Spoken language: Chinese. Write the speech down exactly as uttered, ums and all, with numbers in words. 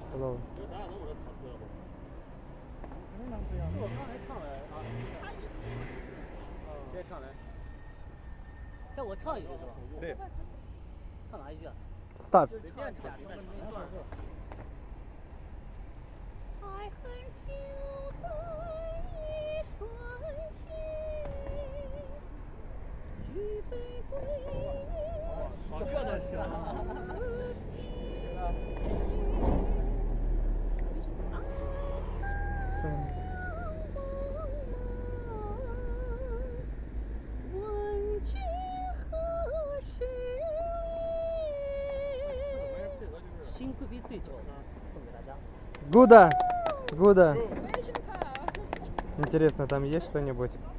Hello。 咱俩能我这弹出来不？ 肯定能对呀。 我刚才唱来啊，直接唱来。叫我唱一句是吧？ 对。 唱哪一句啊 ？Start。 随便假装的那段。爱恨就在一瞬间，举杯对月。哦，这倒是啊。问君何时了？新贵妃醉酒送给大家。 Гуда, Гуда. Интересно, там есть что-нибудь?